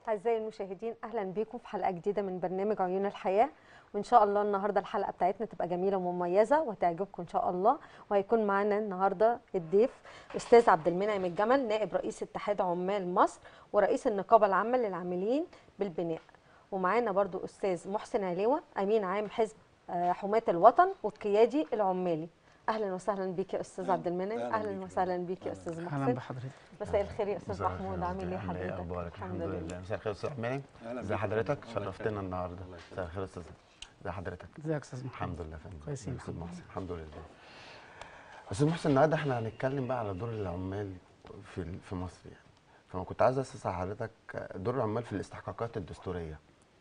أعزائي المشاهدين، أهلا بكم في حلقة جديدة من برنامج عيون الحياة. وإن شاء الله النهاردة الحلقة بتاعتنا تبقى جميلة ومميزة وتعجبكم إن شاء الله. وهيكون معانا النهاردة الضيف أستاذ عبد المنعم الجمل، نائب رئيس اتحاد عمال مصر ورئيس النقابة العامة للعاملين بالبناء. ومعانا برضو أستاذ محسن عليوة، أمين عام حزب حماة الوطن والقيادي العمالي. اهلا وسهلا بيك يا استاذ عبد المنعم. اهلا وسهلا بيك يا استاذ محسن. اهلا بحضرتك. مساء الخير يا استاذ محمود، عامل ايه حضرتك؟ اخبارك؟ الحمد لله. مساء الخير يا استاذ منعم، ازي حضرتك؟ شرفتنا النهارده. مساء الخير يا استاذ، ازي حضرتك؟ ازيك يا استاذ محمود؟ الحمد لله فندم. كويسين استاذ محسن، الحمد لله. استاذ محسن، النهارده احنا هنتكلم بقى على دور العمال في مصر يعني. فانا كنت عايز اسال حضرتك دور العمال في الاستحقاقات الدستوريه.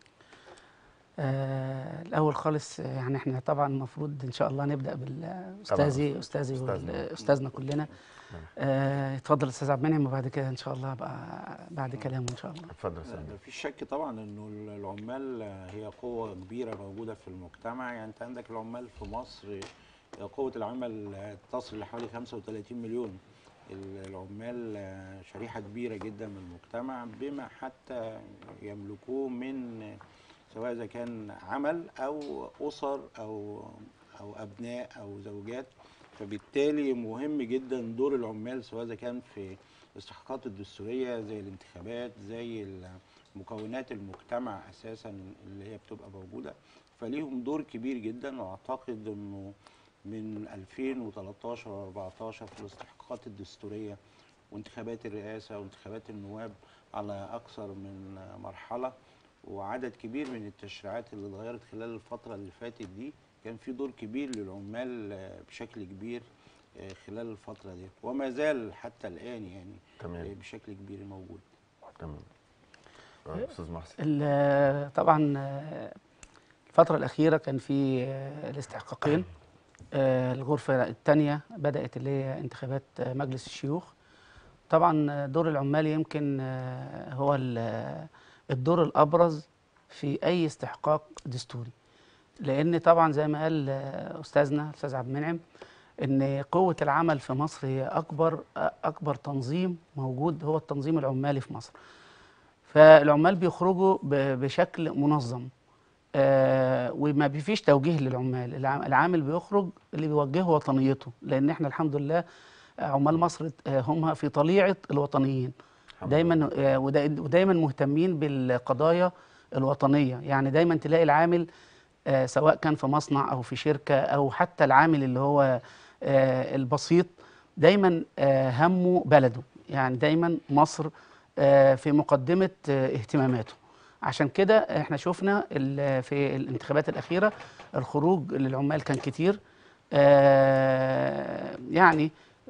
الاول خالص يعني احنا طبعا المفروض ان شاء الله نبدا بالاستاذي واستاذنا كلنا. اتفضل استاذ عبد المنعم، وبعد كده ان شاء الله بقى بعد كلامه ان شاء الله. اتفضل يا استاذ. مفيش شك طبعا انه العمال هي قوه كبيره موجوده في المجتمع. يعني انت عندك العمال في مصر، قوه العمل تصل لحوالي 35 مليون. العمال شريحه كبيره جدا من المجتمع بما حتى يملكوه من سواء اذا كان عمل او اسر او ابناء او زوجات. فبالتالي مهم جدا دور العمال سواء اذا كان في الاستحقاقات الدستوريه زي الانتخابات، زي مكونات المجتمع اساسا اللي هي بتبقى موجوده. فليهم دور كبير جدا، واعتقد انه من 2013 و14 في الاستحقاقات الدستوريه وانتخابات الرئاسه وانتخابات النواب على اكثر من مرحله، وعدد كبير من التشريعات اللي اتغيرت خلال الفترة اللي فاتت دي، كان في دور كبير للعمال بشكل كبير خلال الفترة دي، وما زال حتى الآن يعني تمام. بشكل كبير موجود. تمام. أستاذ محسن. طبعا الفترة الأخيرة كان في الاستحقاقين. الغرفة الثانية بدأت اللي هي انتخابات مجلس الشيوخ. طبعا دور العمال يمكن هو الدور الأبرز في أي استحقاق دستوري، لأن طبعا زي ما قال أستاذنا الأستاذ عبد المنعم إن قوة العمل في مصر هي أكبر تنظيم موجود، هو التنظيم العمالي في مصر. فالعمال بيخرجوا بشكل منظم، وما فيش توجيه للعمال. العامل بيخرج اللي بيوجهه وطنيته، لأن احنا الحمد لله عمال مصر هم في طليعة الوطنيين دايما، ودايما مهتمين بالقضايا الوطنية. يعني دايما تلاقي العامل سواء كان في مصنع أو في شركة أو حتى العامل اللي هو البسيط دايما همه بلده، يعني دايما مصر في مقدمة اهتماماته. عشان كده احنا شفنا في الانتخابات الأخيرة الخروج للعمال كان كتير، يعني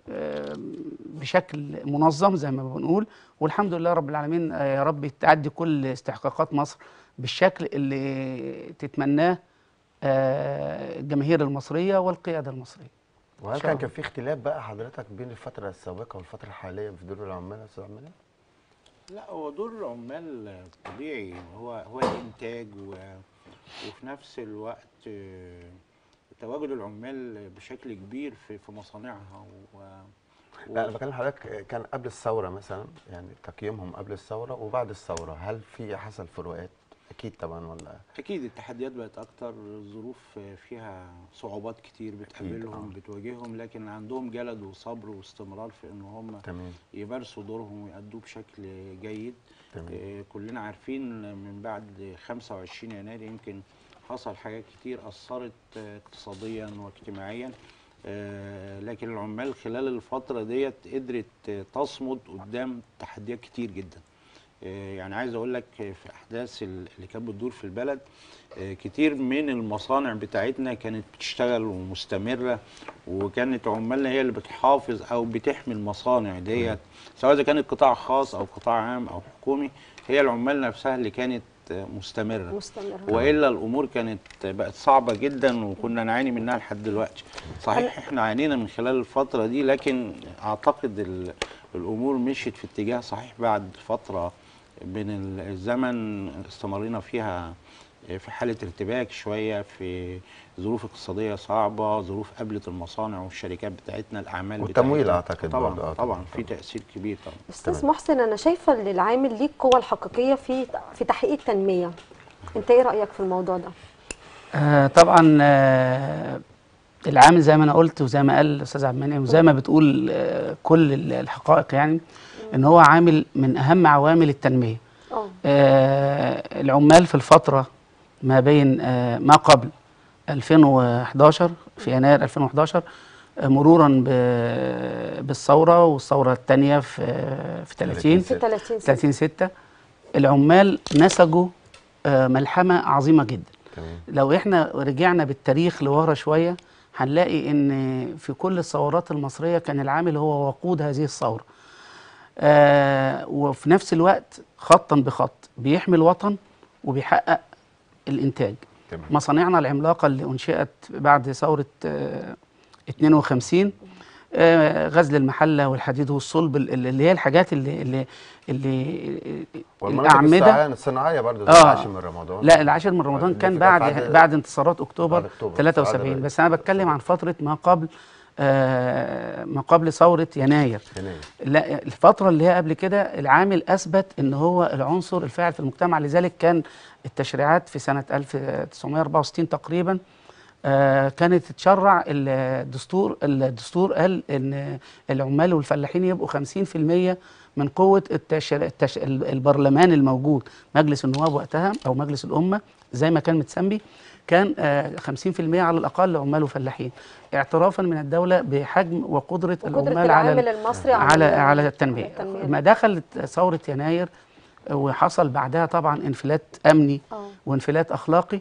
بشكل منظم زي ما بنقول. والحمد لله رب العالمين، يا رب تعدي كل استحقاقات مصر بالشكل اللي تتمناه الجماهير المصرية والقيادة المصرية. وهل كان في اختلاف بقى حضرتك بين الفترة السابقة والفترة الحالية في دور العمال يا أستاذ عبد المنعم؟ لا، هو دور العمال طبيعي، هو الإنتاج وفي نفس الوقت تواجد العمال بشكل كبير في مصانعها لا، انا بكلم حضرتك كان قبل الثوره مثلا، يعني تقييمهم قبل الثوره وبعد الثوره، هل في حصل فروقات؟ اكيد طبعا، ولا؟ اكيد التحديات بقت اكتر، الظروف فيها صعوبات كتير بتقابلهم بتواجههم، لكن عندهم جلد وصبر واستمرار في ان هم يمارسوا دورهم ويأدوه بشكل جيد. كلنا عارفين من بعد 25 يناير يمكن حصل حاجات كتير أثرت اقتصاديا واجتماعيا، لكن العمال خلال الفترة ديت قدرت تصمد قدام تحديات كتير جدا. يعني عايز اقول لك في احداث اللي كانت بتدور في البلد، كتير من المصانع بتاعتنا كانت بتشتغل ومستمرة، وكانت عمالنا هي اللي بتحافظ او بتحمي المصانع ديت، سواء اذا كانت قطاع خاص او قطاع عام او حكومي. هي العمال نفسها اللي كانت مستمرة. وإلا الأمور كانت بقت صعبة جدا وكنا نعاني منها لحد دلوقتي. صحيح احنا عانينا من خلال الفترة دي، لكن أعتقد الأمور مشيت في اتجاه صحيح بعد فترة من الزمن استمرينا فيها في حاله ارتباك شويه، في ظروف اقتصاديه صعبه، ظروف قابلت المصانع والشركات بتاعتنا، الاعمال والتمويل بتاعتنا. اعتقد طبعا برضه. طبعا في تاثير كبير طبعا. استاذ محسن، انا شايفه ان العامل ليه القوه الحقيقيه في تحقيق التنميه. انت ايه رايك في الموضوع ده؟ طبعا العامل زي ما انا قلت وزي ما قال الاستاذ عبد المنعم وزي ما بتقول كل الحقائق، يعني ان هو عامل من اهم عوامل التنميه. العمال في الفتره ما بين ما قبل 2011 في يناير 2011 مرورا بالثوره والثوره الثانيه في 30/6 العمال نسجوا ملحمه عظيمه جدا. لو احنا رجعنا بالتاريخ لورا شويه هنلاقي ان في كل الثورات المصريه كان العامل هو وقود هذه الثوره. وفي نفس الوقت خطا بخط بيحمي الوطن وبيحقق الانتاج. مصانعنا العملاقه اللي انشئت بعد ثوره 52، غزل المحله والحديد والصلب، اللي هي الحاجات اللي الاعمده الصناعيه برضه. العاشر من رمضان، لا العاشر من رمضان كان بعد انتصارات اكتوبر 73، بس انا بتكلم عن فتره ما قبل ثوره يناير. لا الفتره اللي هي قبل كده العامل اثبت ان هو العنصر الفاعل في المجتمع. لذلك كان التشريعات في سنه 1964 تقريبا كانت تشرع الدستور قال ان العمال والفلاحين يبقوا 50% من قوه البرلمان الموجود. مجلس النواب وقتها او مجلس الامه زي ما كان متسمي كان 50% على الاقل عمال وفلاحين، اعترافا من الدوله بحجم وقدره العمال على التنميه. ما دخلت ثوره يناير وحصل بعدها طبعا انفلات امني وانفلات اخلاقي،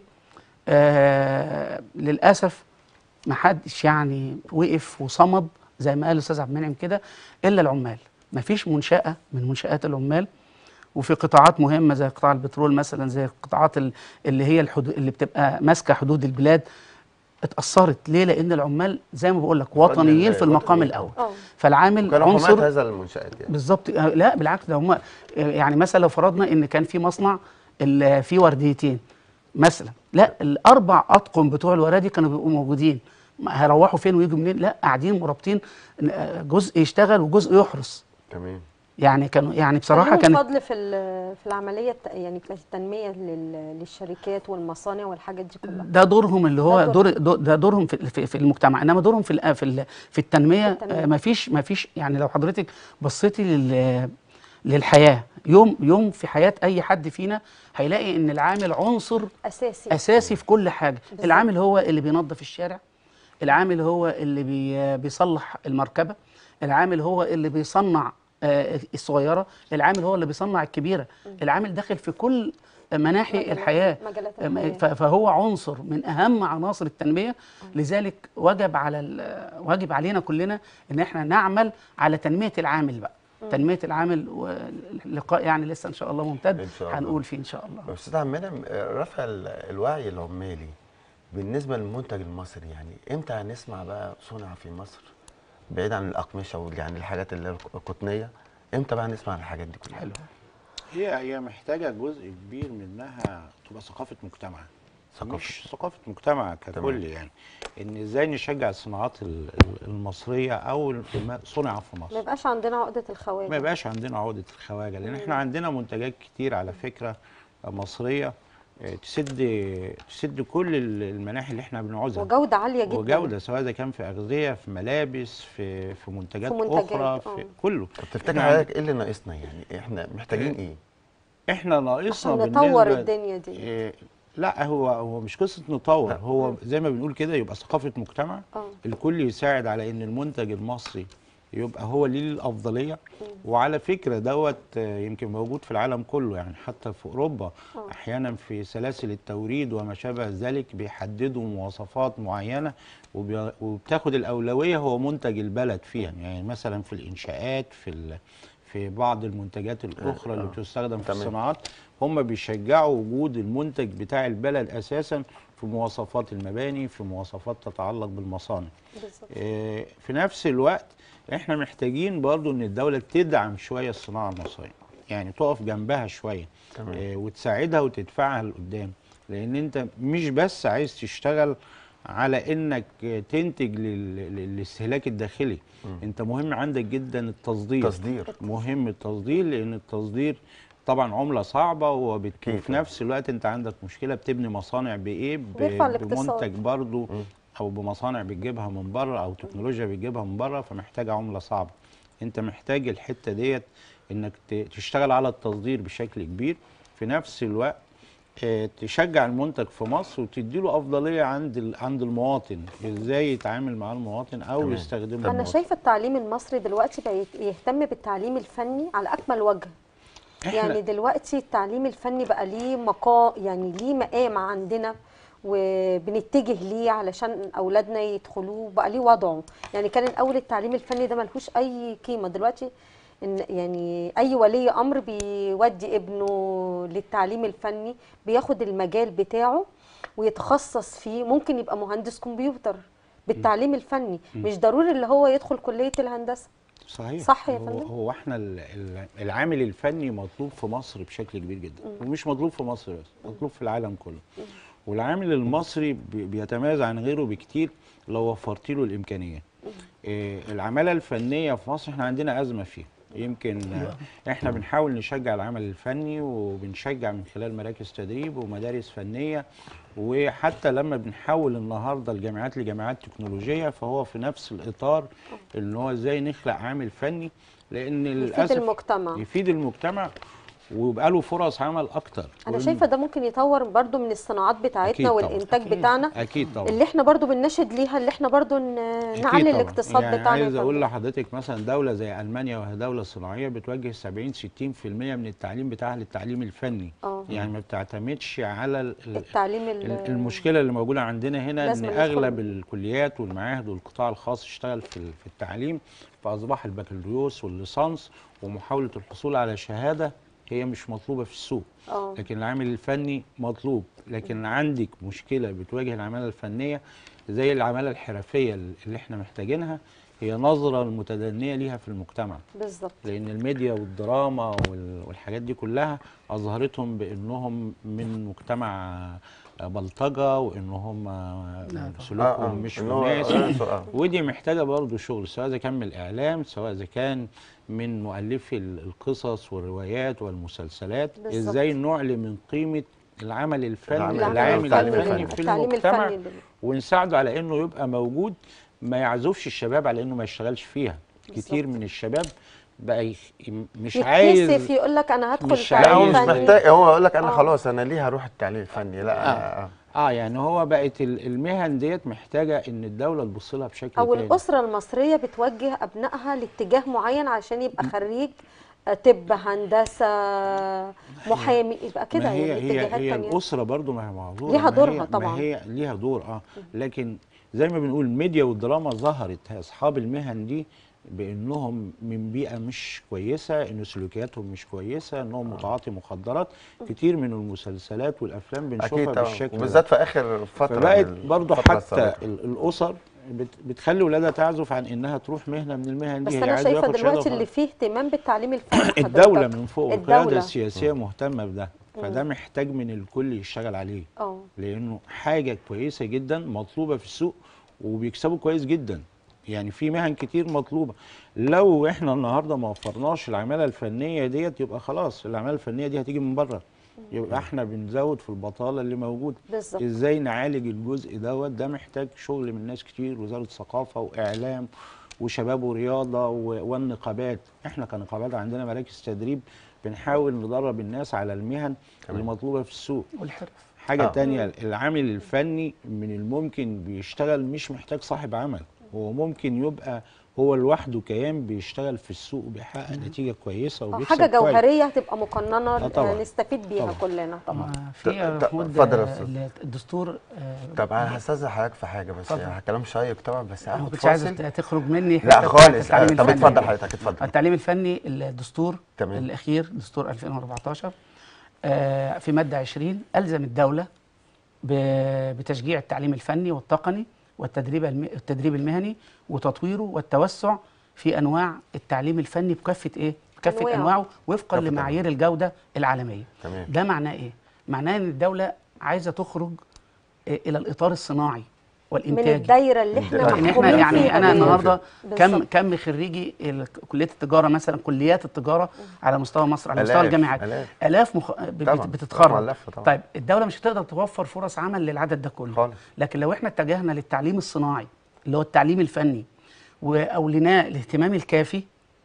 للاسف ما حدش يعني وقف وصمد زي ما قال الاستاذ عبد المنعم كده الا العمال. ما فيش منشاه من منشات العمال، وفي قطاعات مهمه زي قطاع البترول مثلا، زي القطاعات اللي هي اللي بتبقى ماسكه حدود البلاد اتاثرت. ليه؟ لان العمال زي ما بقول لك وطنيين في المقام الاول. فالعامل عنصر هذا المنشات يعني. بالظبط. لا بالعكس، ده هم يعني مثلا لو فرضنا ان كان في مصنع فيه ورديتين مثلا، لا الاربع اطقم بتوع الوردي كانوا بيبقوا موجودين. هيروحوا فين ويجوا منين؟ لا قاعدين مرابطين، جزء يشتغل وجزء يحرس. تمام. يعني كانوا يعني بصراحه كان فضل في العمليه يعني في التنميه للشركات والمصانع والحاجات دي كلها. ده دورهم اللي هو ده دورهم في المجتمع، انما دورهم في التنميه ما فيش. يعني لو حضرتك بصيتي للحياه يوم في حياه اي حد فينا هيلاقي ان العامل عنصر اساسي في كل حاجه. بالزبط. العامل هو اللي بينظف الشارع، العامل هو اللي بيصلح المركبه، العامل هو اللي بيصنع الصغيره، العامل هو اللي بيصنع الكبيره. العامل داخل في كل مناحي الحياه، فهو عنصر من اهم عناصر التنميه. لذلك واجب علينا كلنا ان احنا نعمل على تنميه العامل بقى. تنميه العامل، واللقاء يعني لسه ان شاء الله ممتد هنقول فيه ان شاء الله. استاذ عبد المنعم، رفع الوعي العمالي بالنسبه للمنتج المصري، يعني امتى هنسمع بقى صنع في مصر بعيد عن الاقمشه يعني الحاجات اللي القطنيه؟ امتى بقى نسمع عن الحاجات دي كلها؟ حلو. هي محتاجه جزء كبير منها تبقى ثقافه مجتمع، مش ثقافه مجتمع ككل. يعني ان ازاي نشجع الصناعات المصريه او صنع في مصر. ما يبقاش عندنا عقده الخواجه. ما يبقاش عندنا عقده الخواجه، لان احنا عندنا منتجات كتير على فكره مصريه تسد كل المناحي اللي احنا بنعوزها، وجوده عاليه جدا، وجوده سواء اذا كان في اغذيه، في ملابس، في منتجات اخرى، في كله. طب تفتكر حضرتك ايه اللي ناقصنا؟ يعني احنا محتاجين ايه؟ احنا ناقصنا عشان نطور الدنيا دي. لا هو مش قصه نطور، هو زي ما بنقول كده يبقى ثقافه مجتمع. الكل يساعد على ان المنتج المصري يبقى هو ليه الافضليه. وعلى فكره دوت يمكن موجود في العالم كله، يعني حتى في اوروبا احيانا في سلاسل التوريد وما شابه ذلك بيحددوا مواصفات معينه وبتاخد الاولويه هو منتج البلد فيها. يعني مثلا في الانشاءات، في بعض المنتجات الاخرى اللي بتستخدم في الصناعات، هم بيشجعوا وجود المنتج بتاع البلد اساسا في مواصفات المباني، في مواصفات تتعلق بالمصانع. في نفس الوقت احنا محتاجين برضو ان الدولة تدعم شوية الصناعة المصرية، يعني تقف جنبها شوية وتساعدها وتدفعها لقدام. لان انت مش بس عايز تشتغل على انك تنتج للاستهلاك الداخلي، انت مهم عندك جدا التصدير. مهم التصدير، لان التصدير طبعا عملة صعبة، وفي نفس الوقت انت عندك مشكلة بتبني مصانع بايه؟ بمنتج برضو او بمصانع بتجيبها من بره او تكنولوجيا بتجيبها من بره، فمحتاجة عملة صعبة. انت محتاج الحتة ديت انك تشتغل على التصدير بشكل كبير، في نفس الوقت تشجع المنتج في مصر وتديله افضليه عند المواطن، ازاي يتعامل مع المواطن او يستخدمه. انا شايفه التعليم المصري دلوقتي بقى يهتم بالتعليم الفني على اكمل وجه. يعني دلوقتي التعليم الفني بقى ليه يعني ليه مقام عندنا، وبنتجه ليه علشان اولادنا يدخلوه، بقى ليه وضعه. يعني كان الاول التعليم الفني ده ملهوش اي قيمه، دلوقتي إن يعني اي ولي امر بيودي ابنه للتعليم الفني، بياخد المجال بتاعه ويتخصص فيه، ممكن يبقى مهندس كمبيوتر بالتعليم الفني، مش ضروري اللي هو يدخل كليه الهندسه. صحيح. صح يا فندم. هو احنا العامل الفني مطلوب في مصر بشكل كبير جدا، ومش مطلوب في مصر بس، مطلوب في العالم كله. والعامل المصري بيتميز عن غيره بكتير لو وفرت له الامكانيات. العماله الفنيه في مصر احنا عندنا ازمه فيها. يمكن احنا بنحاول نشجع العمل الفني، وبنشجع من خلال مراكز تدريب ومدارس فنيه، وحتى لما بنحول النهارده الجامعات لجامعات تكنولوجيه، فهو في نفس الاطار ان هو ازاي نخلق عامل فني، لان للاسف يفيد المجتمع ويبقى له فرص عمل اكتر. انا شايفه ده ممكن يطور برضو من الصناعات بتاعتنا والانتاج بتاعنا. اكيد طبعا. اللي احنا برضو بنناشد ليها، اللي احنا برضو نعلي الاقتصاد يعني بتاعنا. عايز اقول لحضرتك مثلا دوله زي المانيا، وهي دوله صناعيه، بتوجه 70-60% من التعليم بتاعها للتعليم الفني. يعني ما بتعتمدش على التعليم. المشكله اللي موجوده عندنا هنا ان اغلب الكليات والمعاهد والقطاع الخاص اشتغل في التعليم، فاصبح البكالوريوس والليسانس ومحاوله الحصول على شهاده هي مش مطلوبه في السوق. لكن العامل الفني مطلوب. لكن عندك مشكله بتواجه العماله الفنيه زي العماله الحرفيه اللي احنا محتاجينها، هي نظره المتدنيه ليها في المجتمع. بالظبط. لان الميديا والدراما والحاجات دي كلها اظهرتهم بانهم من مجتمع بلطجه، وانهم سلوكهم مش مناسب. ودي محتاجه برضه شغل، سواء اذا كان من الاعلام، سواء اذا كان من مؤلفي القصص والروايات والمسلسلات. بالزبط. ازاي نعلي من قيمه العمل الفني، العامل الفني في المجتمع، ونساعده على انه يبقى موجود، ما يعزفش الشباب على انه ما يشتغلش فيها. بالزبط. كتير من الشباب بقى مش عايز يتكسف، يقول لك انا هدخل التعليم الفني. لا هو مش محتاج، هو يقول لك انا خلاص انا ليه هروح التعليم الفني. لا يعني هو بقت المهن ديت محتاجه ان الدوله تبص لها بشكل او تاني. الاسره المصريه بتوجه ابنائها لاتجاه معين عشان يبقى خريج طب، هندسه، محامي، يبقى كده. هي الاسره برضو ما هي معذوره، ليها دورها طبعا. ما هي ليها دور لكن زي ما بنقول الميديا والدراما ظهرت اصحاب المهن دي بانهم من بيئه مش كويسه، ان سلوكياتهم مش كويسه، انهم متعاطي مخدرات. كتير من المسلسلات والافلام بنشوفها بالشكل ده، وبالذات في اخر فتره. فبقت برضو حتى الاسر بتخلي ولادها تعزف عن انها تروح مهنه من المهن دي. بس انا شايفه دلوقتي اللي فيه اهتمام بالتعليم الفني الدوله من فوق، القياده السياسيه مهتمه بده، فده محتاج من الكل يشتغل عليه. لانه حاجه كويسه جدا مطلوبه في السوق وبيكسبوا كويس جدا. يعني في مهن كتير مطلوبه، لو احنا النهارده ما وفرناش العماله الفنيه ديت يبقى خلاص العماله الفنيه دي هتيجي من بره، يبقى احنا بنزود في البطاله اللي موجوده. بالزبط. ازاي نعالج الجزء دوت؟ ده محتاج شغل من ناس كتير، وزاره ثقافه واعلام وشباب ورياضه والنقابات. احنا كنقابات عندنا مراكز تدريب بنحاول ندرب الناس على المهن اللي مطلوبه في السوق. والحرف. حاجه تانية، العامل الفني من الممكن بيشتغل مش محتاج صاحب عمل، هو ممكن يبقى هو لوحده كيان بيشتغل في السوق وبيحقق نتيجه كويسه وبيكسب حاجه جوهريه هتبقى مقننه نستفيد بيها كلنا طبعا. في الدستور. طب انا هستاذن حضرتك في حاجه بس، كلام شيق طبعا، بس انا مش عايز تخرج مني. لا خالص. طب اتفضل حضرتك، اتفضل. التعليم الفني، الدستور تمام. الاخير دستور 2014 في ماده 20 الزم الدوله بتشجيع التعليم الفني والتقني والتدريب المهني وتطويره والتوسع في انواع التعليم الفني بكافه انواعه وفقا لمعايير الجوده العالميه. تمام. ده معناه ايه؟ معناه ان الدوله عايزه تخرج الى الاطار الصناعي من والانتاجي. الدايره اللي احنا لأن لان محكومين احنا يعني فيها انا دي. النهارده بالظبط. كم خريجي كليه التجاره مثلا، كليات التجاره على مستوى مصر، على مستوى آلاف، الجامعات، آلاف. الاف طبعاً، بتتخرج. مؤلفة طبعاً. طيب الدوله مش هتقدر توفر فرص عمل للعدد ده كله خالص. لكن لو احنا اتجهنا للتعليم الصناعي اللي هو التعليم الفني واوليناه الاهتمام الكافي،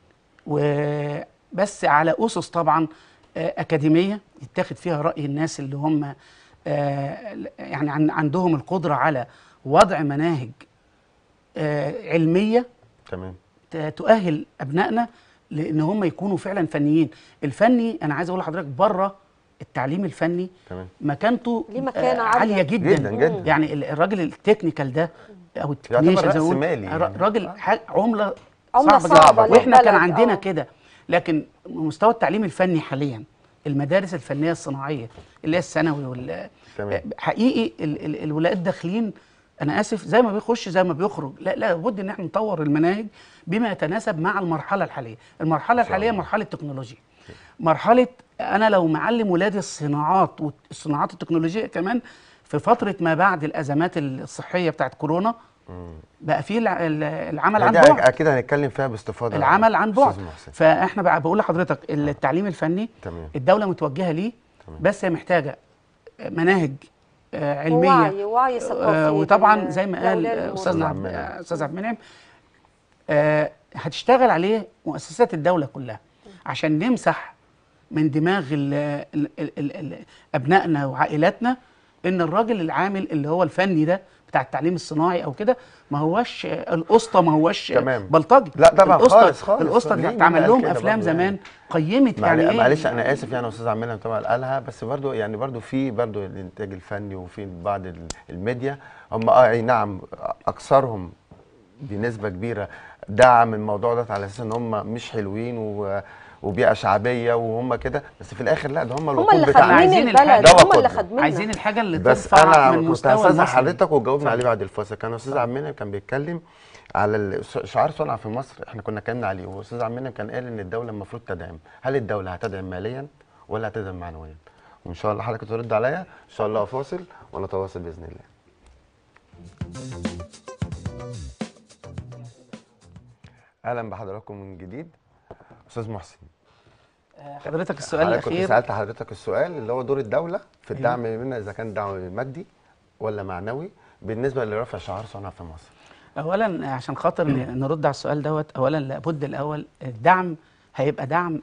وبس على اسس طبعا اكاديميه يتاخد فيها راي الناس اللي هم يعني عندهم القدره على وضع مناهج علميه تمام. تؤهل ابنائنا لان هم يكونوا فعلا فنيين. الفني انا عايز اقول لحضرتك بره التعليم الفني تمام. مكانته ليه مكانة عاليه عالية. جدا جدا جدا. يعني الراجل التكنيكال ده او يعتبر التكنيشن رأس زي ما بقول، مالي يعني. راجل عمله عملة صعبه صعبة جدا. واحنا كان للبلد. عندنا كده، لكن مستوى التعليم الفني حاليا المدارس الفنيه الصناعيه اللي هي الثانوي تمام. حقيقي الولاد داخلين، انا اسف، زي ما بيخش زي ما بيخرج. لا لابد ان احنا نطور المناهج بما يتناسب مع المرحله الحاليه. المرحله الحاليه مرحله تكنولوجيا، مرحله انا لو معلم ولادي الصناعات والصناعات التكنولوجيه كمان في فتره ما بعد الازمات الصحيه بتاعت كورونا، بقى في العمل عن دي بعد. اكيد هنتكلم فيها باستفاضه. العمل عن بعد. أستاذ محسن. فاحنا بقى بقول لحضرتك التعليم الفني تمام. الدوله متوجهه ليه، بس هي محتاجه مناهج علميه وعي ثقافي وطبعا زي ما قال لأولاد استاذ عبد المنعم هتشتغل عليه مؤسسات الدوله كلها عشان نمسح من دماغ ابنائنا وعائلاتنا ان الراجل العامل اللي هو الفني ده بتاع التعليم الصناعي او كده ما هوش القسطى، ما هوش تمام. بلطجي. لا طبعا خالص خالص. القسطى ليه؟ اتعمل مين لهم قال كده افلام برضه زمان قيمت يعني ايه. معلش انا اسف يعني استاذ عمنا طبعا قالها، بس برضو يعني برضو في برضو الانتاج الفني وفي بعض الميديا هم اي نعم اكثرهم بنسبه كبيره دعم الموضوع ده على اساس ان هم مش حلوين وبيئه شعبيه وهم كده، بس في الاخر لا ده هم هم الوقود اللي بتاعنا. خادمين البلد، ده هم اللي وقودنا. خادميننا. عايزين الحاجه اللي بس ترفع من انا كنت مستوى هستاذن المصري. حضرتك وجاوبنا عليه بعد الفاصل. كان استاذ عمنا كان بيتكلم على شعار صنع في مصر، احنا كنا اتكلمنا عليه، واستاذ عمنا كان قال ان الدوله المفروض تدعم. هل الدوله هتدعم ماليا ولا هتدعم معنويا؟ وان شاء الله حضرتك ترد عليا ان شاء الله. فاصل ونتواصل باذن الله. اهلا بحضراتكم من جديد. استاذ محسن، حضرتك السؤال الاخير كنت سالت حضرتك السؤال اللي هو دور الدوله في الدعم منها، اذا كان دعم مادي ولا معنوي بالنسبه لرفع شعار صنع في مصر. اولا عشان خاطر نرد على السؤال دوت، اولا لابد الاول الدعم هيبقى دعم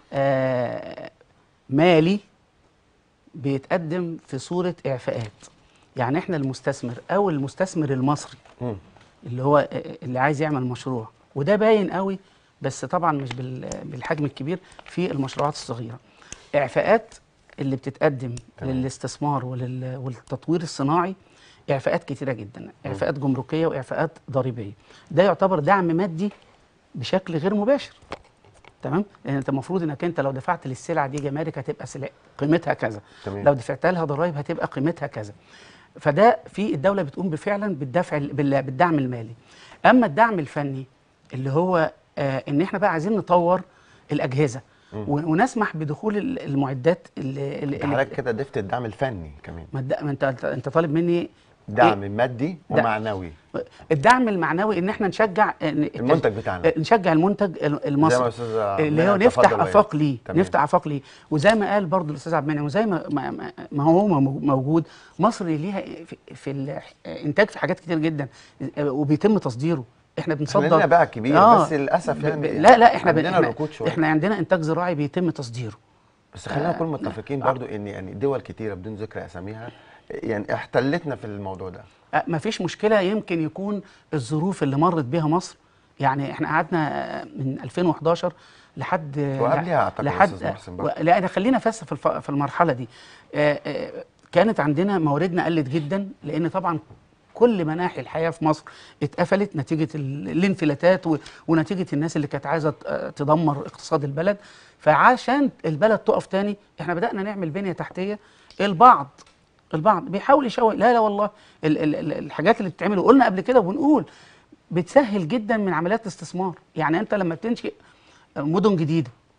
مالي بيتقدم في صوره اعفاءات. يعني احنا المستثمر او المستثمر المصري اللي هو اللي عايز يعمل مشروع، وده باين قوي بس طبعا مش بالحجم الكبير في المشروعات الصغيره. اعفاءات اللي بتتقدم للاستثمار والتطوير الصناعي اعفاءات كتيره جدا، اعفاءات جمركيه واعفاءات ضريبيه. ده يعتبر دعم مادي بشكل غير مباشر. تمام؟ لان انت المفروض انك انت لو دفعت للسلعه دي جمارك هتبقى قيمتها كذا. تمام. لو دفعت لها ضرائب هتبقى قيمتها كذا. فده في الدوله بتقوم فعلا بالدعم المالي. اما الدعم الفني اللي هو ان احنا بقى عايزين نطور الاجهزه ونسمح بدخول المعدات اللي حضرتك كده ضفت الدعم الفني كمان. ما انت طالب مني دعم مادي ومعنوي. الدعم المعنوي ان احنا نشجع المنتج بتاعنا، نشجع المنتج المصري اللي هو نفتح افاق ليه، نفتح افاق ليه. وزي ما قال برضو الاستاذ عبد المنعم وزي ما هو موجود، مصر ليها في الانتاج في حاجات كتير جدا وبيتم تصديره. احنا بنصدر عندنا باع كبير بس للاسف يعني لا احنا عندنا انتاج زراعي بيتم تصديره. بس خلينا نكون متفقين برضو ان يعني دول كتيره بدون ذكر اساميها يعني احتلتنا في الموضوع ده. ما فيش مشكله، يمكن يكون الظروف اللي مرت بيها مصر، يعني احنا قعدنا من 2011 لحد وقبلها اعتقد لا خلينا بس في المرحله دي. كانت عندنا مواردنا قلت جدا، لان طبعا كل مناحي الحياه في مصر اتقفلت نتيجه الانفلاتات ونتيجه الناس اللي كانت عايزه تدمر اقتصاد البلد. فعشان البلد تقف تاني احنا بدانا نعمل بنيه تحتيه. البعض بيحاول يشوه، لا والله الحاجات اللي بتتعمل وقلنا قبل كده وبنقول بتسهل جدا من عمليات الاستثمار. يعني انت لما بتنشئ مدن جديده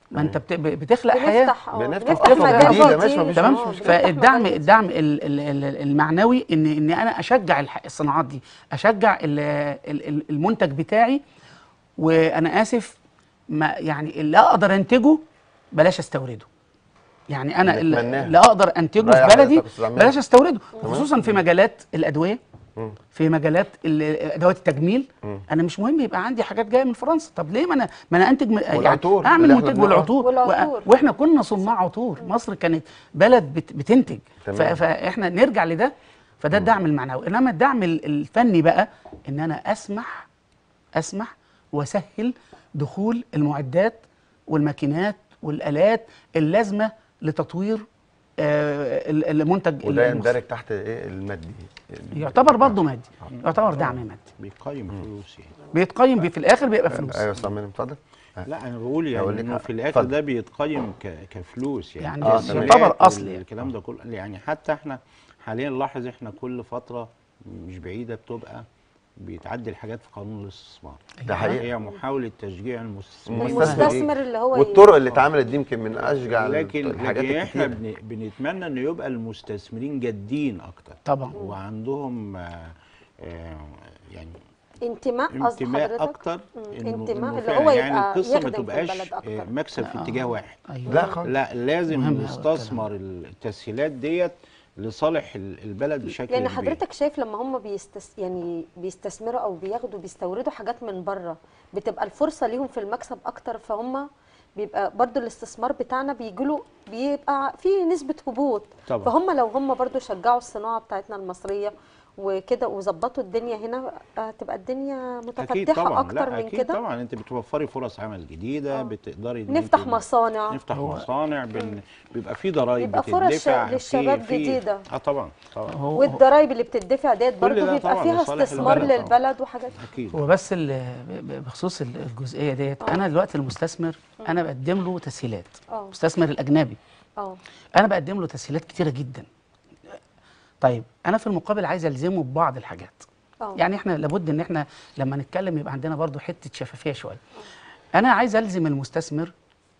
ما انت بتخلق حياه. بنفتح بنفتح أفق مجال جديدة، ماشي، كتير. مفيش تمام. مشكلة. فالدعم المعنوي ان انا اشجع الصناعات دي، اشجع المنتج بتاعي. وانا اسف، ما يعني اللي اقدر انتجه بلاش استورده. يعني انا نتمناها. اللي اقدر انتجه في رأي بلدي حضرتك أستاذ عماد. بلاش استورده، خصوصا في مجالات الادويه، في مجالات ادوات التجميل. انا مش مهم يبقى عندي حاجات جايه من فرنسا. طب ليه؟ ما انا انتج يعني والعطور اعمل اللي احنا منتج بنعمله. والعطور. واحنا كنا صناع عطور. مصر كانت بلد بتنتج. تمام. فاحنا نرجع لده. فده الدعم المعنوي. انما الدعم الفني بقى ان انا اسمح واسهل دخول المعدات والماكينات والالات اللازمه لتطوير المنتج وده المصري. يندرج تحت ايه؟ المادي. يعتبر برضه مادي، يعتبر دعم مادي، بيقيم فلوس يعني. بيتقيم في الاخر بيبقى فلوس. ايوه استاذ عماد اتفضل. لا انا بقول أقول يعني لك انه حاجة. في الاخر اتفضل. ده بيتقيم كفلوس يعني تمام. يعتبر اصلي يعني. الكلام ده كله يعني. حتى احنا حاليا نلاحظ احنا كل فتره مش بعيده بتبقى بيتعدل حاجات في قانون الاستثمار. ده حقيقي. هي محاوله تشجيع المستثمرين. المستثمر اللي هو والطرق اللي اتعملت دي يمكن من اشجع لكن الحاجات احنا الكتير. بنتمنى انه يبقى المستثمرين جادين اكتر طبعا. وعندهم يعني انتماء قصد انتماء حضرتك؟ اكتر. انتماء اللي فعلا هو يعني يبقى القصه ما يخدم في تبقاش البلد أكتر. مكسب في اتجاه واحد. ايوه. لا خالص. لا لازم مهم أوي نستثمر التسهيلات ديت لصالح البلد بشكل يعني كبير. حضرتك شايف لما هم يعني بيستثمروا او بيستوردوا حاجات من بره، بتبقى الفرصه ليهم في المكسب اكتر، فهم بيبقى برضو الاستثمار بتاعنا بيبقى فيه نسبه هبوط. طبعا. فهم لو هم برضو شجعوا الصناعه بتاعتنا المصريه وكده وظبطوا الدنيا هنا، هتبقى الدنيا اكيد متفتحه طبعا. اكتر لا من اكيد كده. طبعا انت بتوفري فرص عمل جديده. بتقدري إن نفتح أنت مصانع. نفتح مصانع. بيبقى في ضرائب بيبقى فرص بتدفع للشباب جديدة. طبعا طبعا. والضرايب اللي بتدفع ديت برضو ده بيبقى طبعاً فيها لصالح استثمار البلد طبعاً. للبلد وحاجات. اكيد. هو بس بخصوص الجزئيه ديت، انا دلوقتي المستثمر انا بقدم له تسهيلات. المستثمر الاجنبي انا بقدم له تسهيلات كتيره جدا. طيب انا في المقابل عايز الزمه ببعض الحاجات. يعني احنا لابد ان احنا لما نتكلم يبقى عندنا برضو حته شفافيه شويه. انا عايز الزم المستثمر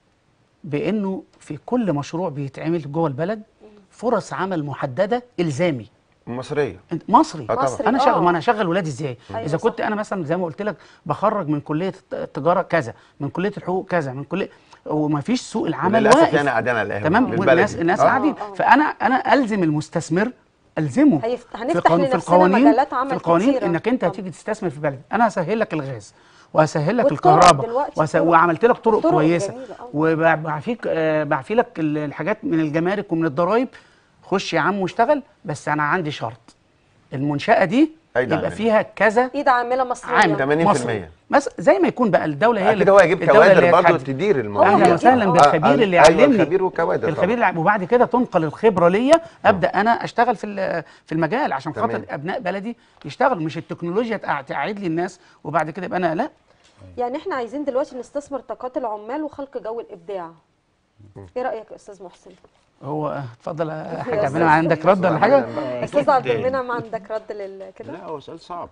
بانه في كل مشروع بيتعمل جوه البلد فرص عمل محدده الزامي مصريه. مصري. طبعا. انا شغل، ما انا هشغل ولادي ازاي؟ أيوة اذا كنت صح. انا مثلا زي ما قلت لك بخرج من كليه التجاره كذا، من كليه الحقوق كذا، من كليه، وما فيش سوق العمل للاسف واقف. يعني قاعدين على القهوه. تمام. والناس قاعدين. فانا الزم المستثمر، الزمه هنفتح لنفسنا مجالات عمل في القوانين كتيرة. انك انت هتيجي تستثمر في بلد. انا هسهل لك الغاز وهسهل لك والطرق الكهرباء دلوقتي وعملت لك طرق كويسه جميلة أوي. وبعفي لك الحاجات من الجمارك ومن الضرايب. خش يا عم واشتغل، بس انا عندي شرط، المنشأة دي يبقى فيها كذا ايد عامله مصريه. عامل 80%. بس زي ما يكون بقى الدوله هي اكيد هو يجيب كوادر برضه تدير الموضوع. اهلا وسهلا بالخبير اللي يعلمني. الخبير والكوادر. الخبير وبعد كده تنقل الخبره ليا، ابدا انا اشتغل في المجال عشان خاطر ابناء بلدي يشتغلوا، مش التكنولوجيا تقعد لي الناس وبعد كده يبقى انا لا. يعني احنا عايزين دلوقتي نستثمر طاقات العمال وخلق جو الابداع. ايه رايك يا استاذ محسن؟ هو اتفضل يا حاج عبد المنعم، عندك رد ولا حاجه؟ استاذ عبد المنعم عندك رد كده؟ لا هو سؤال صعب.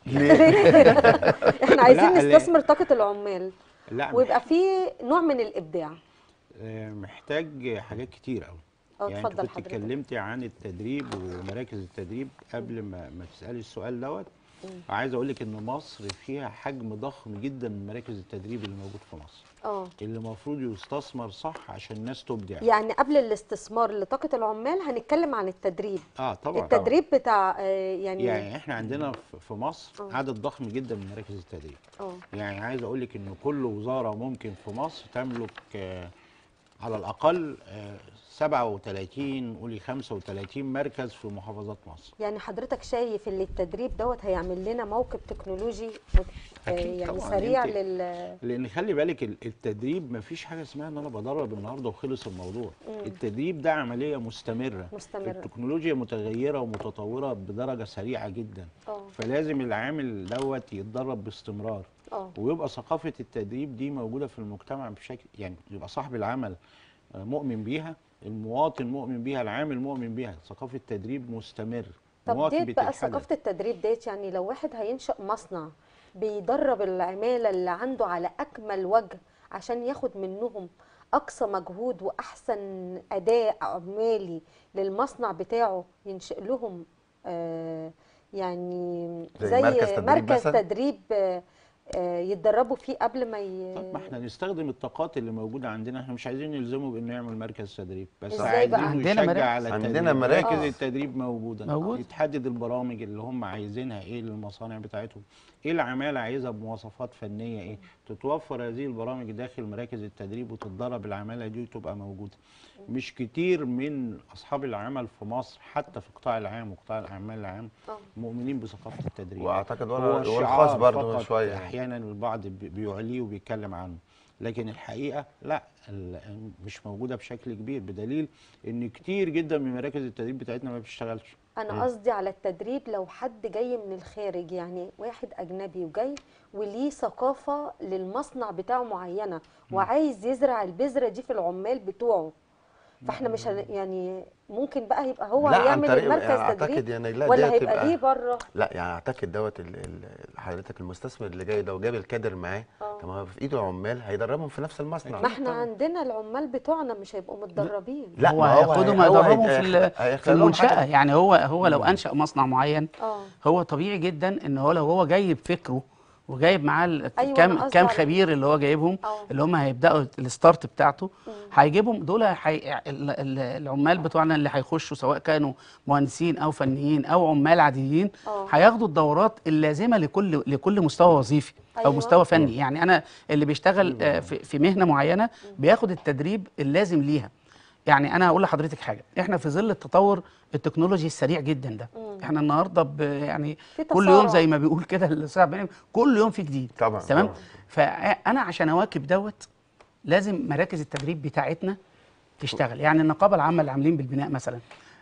احنا عايزين نستثمر طاقه العمال لا ويبقى في نوع من الابداع. محتاج حاجات كتير قوي. يعني اتفضل كنت حضرتك. اتكلمتي عن التدريب ومراكز التدريب قبل ما تسالي السؤال دوت. عايز اقول لك ان مصر فيها حجم ضخم جدا من مراكز التدريب اللي موجود في مصر. اللي المفروض يستثمر صح عشان الناس تبدع. يعني قبل الاستثمار لطاقه العمال هنتكلم عن التدريب. طبعا. التدريب بتاع يعني احنا عندنا في مصر عدد ضخم جدا من مراكز التدريب. يعني عايز اقول لك ان كل وزاره ممكن في مصر تملك على الاقل 37 قولي 35 مركز في محافظات مصر. يعني حضرتك شايف ان التدريب دوت هيعمل لنا موكب تكنولوجي يعني سريع لان خلي بالك التدريب ما فيش حاجه اسمها ان انا بدرب النهارده وخلص الموضوع. التدريب ده عمليه مستمره. التكنولوجيا متغيره ومتطوره بدرجه سريعه جدا. فلازم العامل دوت يتدرب باستمرار. ويبقى ثقافه التدريب دي موجوده في المجتمع بشكل، يعني يبقى صاحب العمل مؤمن بيها، المواطن مؤمن بيها، العامل مؤمن بيها. ثقافه تدريب مستمر. طب ديت بقى ثقافه التدريب ديت، يعني لو واحد هينشأ مصنع بيدرب العماله اللي عنده على اكمل وجه عشان ياخد منهم اقصى مجهود واحسن اداء عمالي للمصنع بتاعه ينشئ لهم يعني زي مركز تدريب مركز مثلاً؟ تدريب يتدربوا فيه قبل ما طب ما احنا نستخدم الطاقات اللي موجوده عندنا، احنا مش عايزين نلزمه بانه يعمل مركز تدريب، بس إزاي بقى؟ عايزينه عندنا يشجع مراكز. على التدريب. عندنا مراكز. مراكز التدريب موجوده، موجود. يتحدد البرامج اللي هم عايزينها ايه للمصانع بتاعتهم، ايه العماله عايزها بمواصفات فنيه ايه، تتوفر هذه البرامج داخل مراكز التدريب وتتدرب العماله دي وتبقى موجوده. مش كتير من اصحاب العمل في مصر حتى في القطاع العام وقطاع الاعمال العام مؤمنين بثقافه التدريب. واعتقد هو والخاص شعار برضه فقط شويه. احيانا البعض بيعليه وبيتكلم عنه، لكن الحقيقه لا، مش موجوده بشكل كبير، بدليل ان كتير جدا من مراكز التدريب بتاعتنا ما بتشتغلش. انا قصدي على التدريب لو حد جاي من الخارج، يعني واحد اجنبي وجاي وليه ثقافه للمصنع بتاعه معينه وعايز يزرع البذره دي في العمال بتوعه، فاحنا مش يعني ممكن بقى يبقى هو لا، عن هيعمل طريق المركز اعتقد تدريب يعني لا ولا دي هيبقى هتبقى- ليه بره؟ لا يعني اعتقد دوت حضرتك المستثمر اللي جاي ده وجاب الكادر معاه، طب ما هو في ايده عمال هيدربهم في نفس المصنع. ما احنا عندنا العمال بتوعنا مش هيبقوا متدربين. لا، هو ما هو هياخدهم هو هيدربهم هيخلق في لهم المنشأة. حاجة. يعني هو لو أنشأ مصنع معين، اه هو طبيعي جدا ان هو لو هو جايب فكره وجايب معاه أيوة، أنا قصدي كام على خبير اللي هو جايبهم، اللي هم هيبداوا الستارت بتاعته، هيجيبهم دول العمال بتوعنا اللي هيخشوا سواء كانوا مهندسين او فنيين او عمال عاديين، هياخدوا الدورات اللازمه لكل مستوى وظيفي او أيوة. مستوى فني. يعني انا اللي بيشتغل في مهنه معينه بياخد التدريب اللازم ليها. يعني انا هقول لحضرتك حاجه، احنا في ظل التطور التكنولوجي السريع جدا ده، احنا النهارده يعني في كل يوم تسارع. زي ما بيقول كده الاستاذ عبد المنعم، كل يوم في جديد. طبعا تمام. طبعا. فانا عشان اواكب دوت لازم مراكز التدريب بتاعتنا تشتغل. يعني النقابه العامه اللي عاملين بالبناء مثلا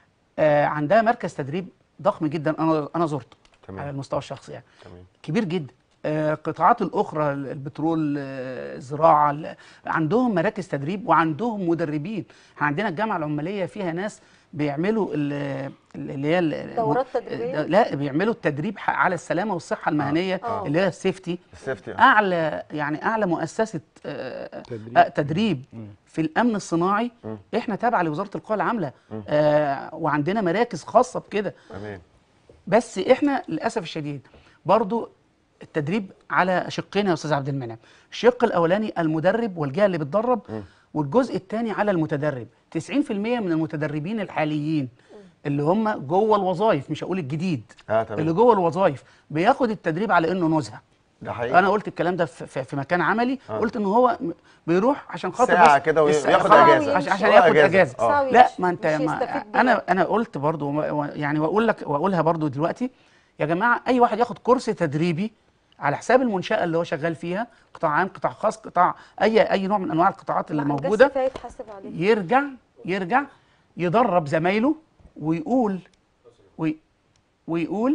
عندها مركز تدريب ضخم جدا، انا زرته على المستوى الشخصي، يعني تمام. كبير جدا. القطاعات الاخرى البترول، الزراعه، عندهم مراكز تدريب وعندهم مدربين. عندنا الجامعه العماليه فيها ناس بيعملوا اللي هي دورات تدريبيه، لا بيعملوا التدريب على السلامه والصحه المهنيه، اللي هي السيفتي. اعلى مؤسسه تدريب في الامن الصناعي احنا تابعه لوزاره القوى العامله، وعندنا مراكز خاصه بكده. تمام. بس احنا للاسف الشديد برضو التدريب على شقين يا استاذ عبد المنعم. الشق الاولاني المدرب والجهه اللي بتدرب، والجزء الثاني على المتدرب. 90% من المتدربين الحاليين اللي هم جوه الوظائف، مش هقول الجديد، تمام. اللي جوه الوظائف بياخد التدريب على انه نزهه. ده حقيقي. انا قلت الكلام ده في مكان عملي، قلت ان هو بيروح عشان خاطر ساعة بس كده وياخد خلاص، أجازة. عشان ياخد اجازه. لا، ما انت مش يستفيد بيها. انا قلت برضو يعني واقولها برضو دلوقتي يا جماعه، اي واحد ياخد كورس تدريبي على حساب المنشاه اللي هو شغال فيها، قطاع عام، قطاع خاص، قطاع اي نوع من انواع القطاعات اللي موجوده، يرجع يدرب زمايله ويقول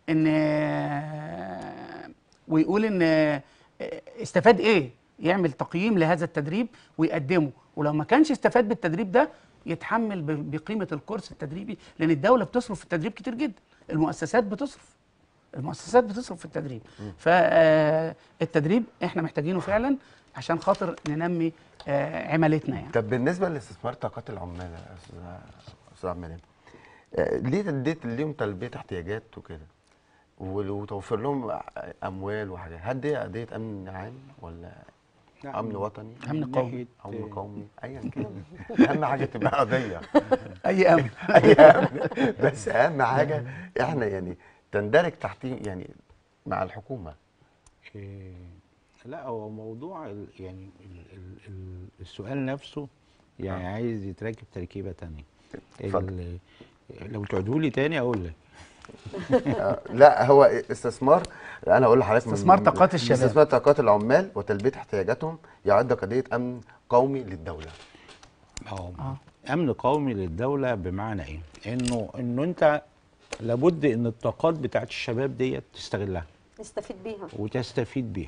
ان استفاد ايه، يعمل تقييم لهذا التدريب ويقدمه. ولو ما كانش استفاد بالتدريب ده يتحمل بقيمه الكورس التدريبي، لان الدوله بتصرف في التدريب كتير جدا، المؤسسات بتصرف في التدريب. فالتدريب احنا محتاجينه فعلا عشان خاطر ننمي عمالتنا. يعني طب بالنسبه لاستثمار طاقات العمال يا استاذ عبد المنعم، ليه اديت ليهم تلبيه احتياجات وكده وتوفر لهم اموال وحاجات؟ هل دي قضيه امن عام ولا امن وطني؟ امن قومي. امن قومي ايا كان. اهم حاجه تبقى قضيه. اي امن. بس اهم حاجه احنا يعني تندرج تحتيه، يعني مع الحكومه. لا، هو موضوع يعني السؤال نفسه يعني عايز يتركب تركيبه ثانيه. لو تعيدوا لي تاني اقول لك. لا، هو استثمار، انا اقول لحضرتك استثمار طاقات الشباب، استثمار طاقات العمال وتلبيه احتياجاتهم يعد قضيه امن قومي للدوله. امن قومي للدوله بمعنى ايه؟ انه انت لابد ان الطاقات بتاعت الشباب ديت تستغلها، وتستفيد بيها.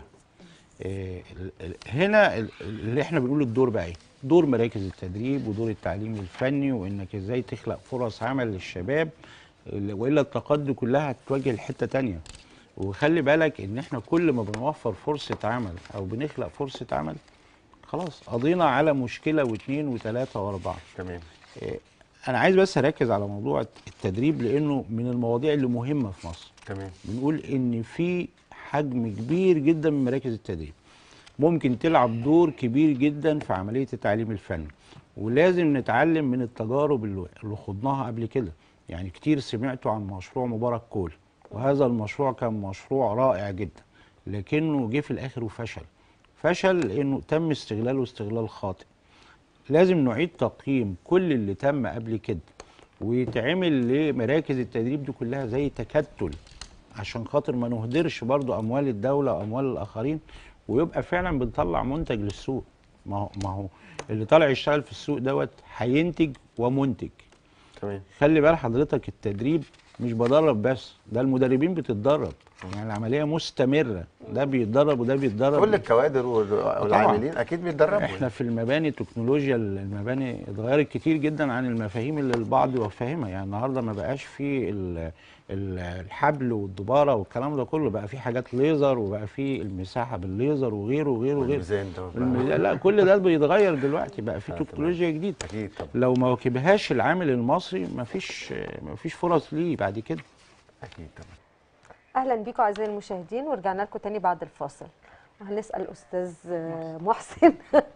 هنا اللي احنا بنقول الدور بقى ايه؟ دور مراكز التدريب ودور التعليم الفني، وانك ازاي تخلق فرص عمل للشباب، والا الطاقات دي كلها هتتوجه لحته ثانيه. وخلي بالك ان احنا كل ما بنوفر فرصه عمل او بنخلق فرصه عمل، خلاص قضينا على مشكله واثنين وثلاثه واربعه. تمام. انا عايز بس اركز على موضوع التدريب لانه من المواضيع اللي مهمه في مصر. تمام. بنقول ان في حجم كبير جدا من مراكز التدريب ممكن تلعب دور كبير جدا في عمليه التعليم الفني، ولازم نتعلم من التجارب اللي خضناها قبل كده. يعني كتير سمعتوا عن مشروع مبارك كول، وهذا المشروع كان مشروع رائع جدا، لكنه جه في الاخر وفشل. فشل لانه تم استغلاله استغلال خاطئ. لازم نعيد تقييم كل اللي تم قبل كده، ويتعمل لمراكز التدريب دي كلها زي تكتل، عشان خاطر ما نهدرش برضو اموال الدوله واموال الاخرين، ويبقى فعلا بنطلع منتج للسوق. ما هو اللي طالع يشتغل في السوق دوت هينتج ومنتج. تمام. خلي بال حضرتك، التدريب مش بدرب بس، ده المدربين بتتدرب، يعني العمليه مستمره، ده بيتدرب وده بيتدرب. كل الكوادر والعاملين اكيد بيتدربوا. احنا في المباني تكنولوجيا المباني اتغيرت كتير جدا عن المفاهيم اللي البعض فاهمها. يعني النهارده ما بقاش في الحبل والدباره والكلام ده كله، بقى في حاجات ليزر، وبقى في المساحه بالليزر وغيره وغيره وغيره. والميزان ده لا، كل ده بيتغير دلوقتي، بقى في تكنولوجيا جديده. اكيد طبعا. لو ما واكبهاش العامل المصري مفيش فرص ليه بعد كده. اكيد طبعا. اهلا بيكم اعزائي المشاهدين، ورجعنا لكم تاني بعد الفاصل، وهنسال استاذ محسن.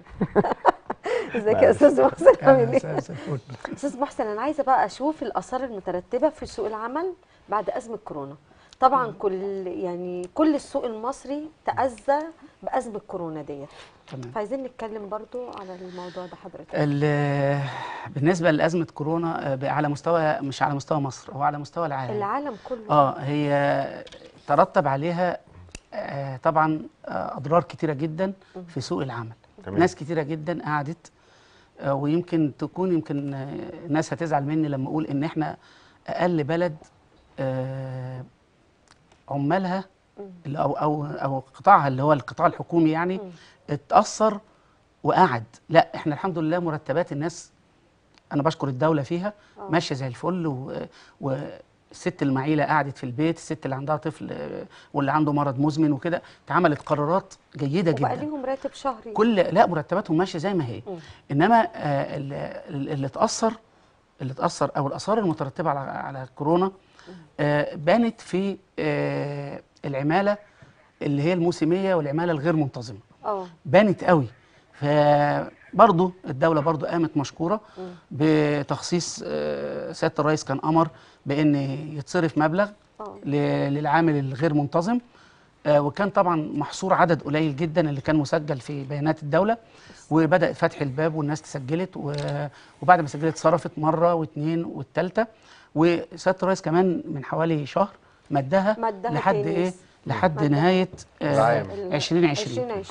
ازيك يا استاذ محسن؟ عامل ايه؟ استاذ محسن، انا عايزه بقى اشوف الاثار المترتبه في سوق العمل بعد ازمه كورونا. طبعا كل السوق المصري تاذى بازمه كورونا ديت. تمام. فعايزين نتكلم برضو على الموضوع ده حضرتك. بالنسبه لازمه كورونا على مستوى، مش على مستوى مصر، هو على مستوى العالم. العالم كله. هي ترتب عليها طبعا اضرار كتيره جدا في سوق العمل. تمام. ناس كتيره جدا قعدت، ويمكن ناس هتزعل مني لما اقول ان احنا اقل بلد عمالها او قطاعها اللي هو القطاع الحكومي يعني اتأثر وقعد. لا، احنا الحمد لله مرتبات الناس، انا بشكر الدولة فيها، ماشية زي الفل، والست المعيلة قعدت في البيت، الست اللي عندها طفل واللي عنده مرض مزمن وكده، اتعملت قرارات جيدة جدا. وبقى ليهم راتب شهري. لا، مرتباتهم ماشية زي ما هي. انما اللي اتأثر او الآثار المترتبة على كورونا بانت في العمالة اللي هي الموسمية والعمالة الغير منتظمة. بانت قوي. فبرضه الدولة برضه قامت مشكورة بتخصيص، سيادة الرئيس كان أمر بأن يتصرف مبلغ للعامل الغير منتظم، وكان طبعا محصور عدد قليل جدا اللي كان مسجل في بيانات الدولة، وبدأ فتح الباب والناس تسجلت، وبعد ما سجلت صرفت مرة واثنين والثالثة. وسيادة الرئيس كمان من حوالي شهر مدها لحد ايه؟ لحد نهاية 2020.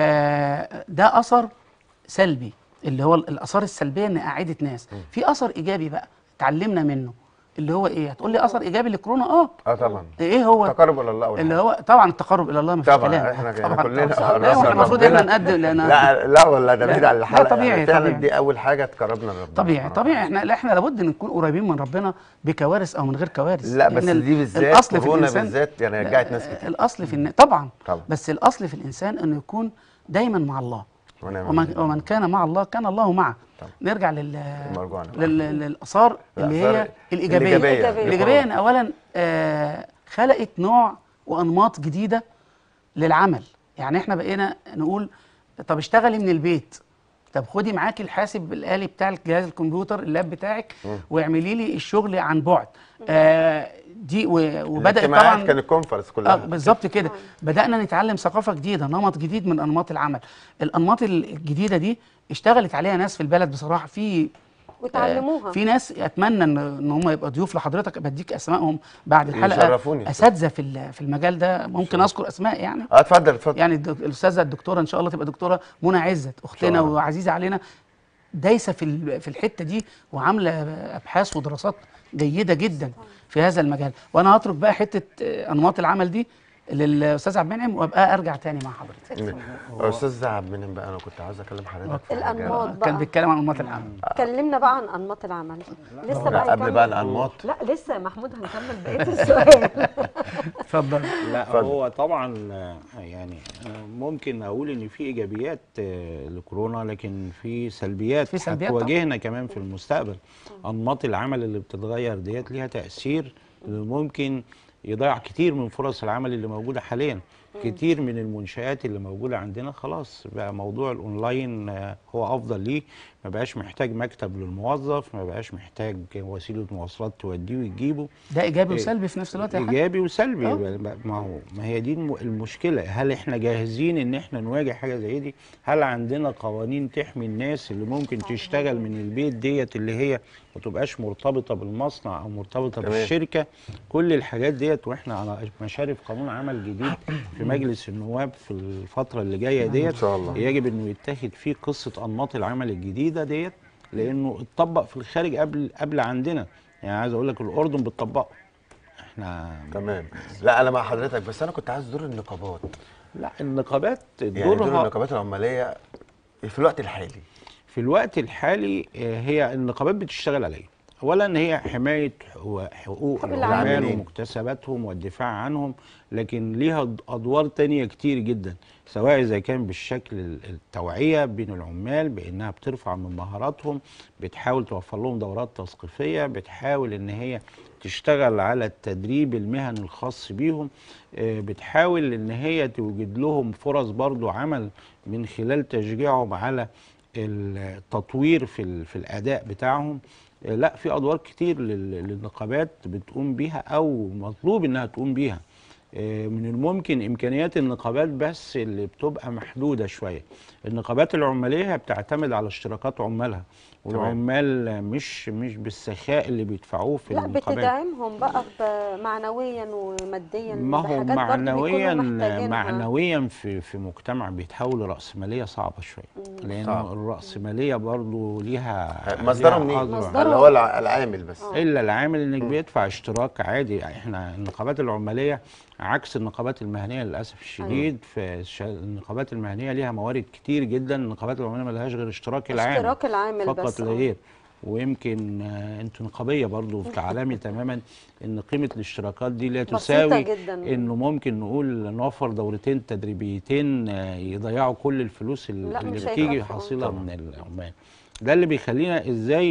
ده أثر سلبي، اللي هو الآثار السلبية إن قعدت ناس. في أثر إيجابي بقى اتعلمنا منه، اللي هو ايه؟ هتقول لي اثر ايجابي لكورونا؟ طبعا. ايه هو؟ التقرب الى الله اللي هو طبعا التقرب الى الله، مفيش كلام. طبعا احنا كلنا احنا المفروض احنا نقدم لا والله ده بعيد عن الحلقه. طبيعي، فعلا طبيعي. دي اول حاجه تقربنا لربنا. طبيعي احنا لابد ان نكون قريبين من ربنا بكوارث او من غير كوارث. لا بس دي بالذات كورونا بالذات يعني رجعت ناس كتير. الاصل في طبعا، بس الاصل في الانسان انه يكون دايما مع الله، ومن كان مع الله كان الله معه. نرجع للاثار اللي هي الايجابيه. ان اولا خلقت نوع وانماط جديده للعمل. يعني احنا بقينا نقول طب اشتغلي من البيت، طب خدي معاكي الحاسب الآلي بتاع الجهاز الكمبيوتر اللاب بتاعك واعملي لي الشغل عن بعد. دي وبدات طبعا كان الكونفرنس كلها بالظبط كده. بدانا نتعلم ثقافه جديده، نمط جديد من انماط العمل. الانماط الجديده دي اشتغلت عليها ناس في البلد بصراحه، وتعلموها. في ناس اتمنى ان هم يبقى ضيوف لحضرتك، بديك اسمائهم بعد الحلقه. يشرفوني. اساتذه في المجال ده، ممكن اذكر اسماء يعني. اتفضل. يعني الاستاذه الدكتوره ان شاء الله تبقى دكتوره منى عزت، اختنا وعزيزه علينا، دايسه في الحته دي وعامله ابحاث ودراسات جيده جدا في هذا المجال. وانا هترك بقى حته انماط العمل دي للاستاذ عبد المنعم وابقى ارجع تاني مع حضرتك. استاذ عبد المنعم بقى، انا كنت عاوز اكلم حضرتك في حاجة. الانماط بقى، كان بيتكلم عن انماط العمل. كلمنا بقى عن انماط العمل. لسه لا، بقى قبل يكمل. بقى الانماط. لا لسه يا محمود هنكمل بقيه السؤال. اتفضل. لا اتفضل. هو طبعا يعني ممكن اقول ان في ايجابيات لكورونا، لكن في سلبيات في سلبيات هتواجهنا كمان في المستقبل. انماط العمل اللي بتتغير ديت ليها تاثير ممكن يضيع كتير من فرص العمل اللي موجوده حاليا. كتير من المنشآت اللي موجوده عندنا خلاص بقى موضوع الاونلاين هو افضل ليه، ما بقاش محتاج مكتب للموظف، ما بقاش محتاج وسيله مواصلات توديه وتجيبه. ده ايجابي وسلبي في نفس الوقت يا حاج؟ ايجابي وسلبي. ما هي دي المشكله. هل احنا جاهزين ان احنا نواجه حاجه زي دي؟ هل عندنا قوانين تحمي الناس اللي ممكن تشتغل من البيت ديت، اللي هي ما تبقاش مرتبطه بالمصنع او مرتبطه تمام. بالشركه؟ كل الحاجات ديت واحنا على مشارف قانون عمل جديد في مجلس النواب في الفتره اللي جايه ديت، ان شاء الله يجب انه يتخذ فيه قصه انماط العمل الجديده ديت، لانه اتطبق في الخارج قبل عندنا. يعني عايز اقول لك الاردن بتطبقه، احنا تمام. لا انا مع حضرتك، بس انا كنت عايز دور النقابات. لا النقابات يعني دور دورها النقابات العماليه في الوقت الحالي. في الوقت الحالي هي النقابات بتشتغل على ايه؟ اولا هي حمايه حقوق العمال العاملين ومكتسباتهم والدفاع عنهم، لكن ليها ادوار تانية كتير جدا، سواء اذا كان بالشكل التوعيه بين العمال بانها بترفع من مهاراتهم، بتحاول توفر لهم دورات تثقيفيه، بتحاول ان هي تشتغل على التدريب المهني الخاص بيهم، بتحاول ان هي توجد لهم فرص برضو عمل من خلال تشجيعهم على التطوير في الاداء بتاعهم. لا في ادوار كتير للنقابات بتقوم بيها او مطلوب انها تقوم بيها. من الممكن امكانيات النقابات بس اللي بتبقى محدوده شويه. النقابات العماليه بتعتمد على اشتراكات عمالها، والعمال مش بالسخاء اللي بيدفعوه في لا النقابات. بتدعمهم بقى معنويا وماديا، ما هو بحاجات برضه بيكونوا محتاجينها. معنويا في مجتمع بيتحول لرأسمالية صعبة شوية، لأن الرأسمالية برضو ليها مصدرها منين؟ اللي هو العامل بس. إلا العامل إنك بيدفع اشتراك عادي. احنا النقابات العمالية عكس النقابات المهنية للأسف الشديد. النقابات المهنية ليها موارد كتير جدا، النقابات العمالية ما لهاش غير اشتراك العامل فقط بس لا غير. ويمكن انتوا نقابيه برضو في تعلمي تماما ان قيمه الاشتراكات دي لا تساوي انه ممكن نقول نوفر دورتين تدريبيتين يضيعوا كل الفلوس اللي بتيجي حاصله من العمال. ده اللي بيخلينا ازاي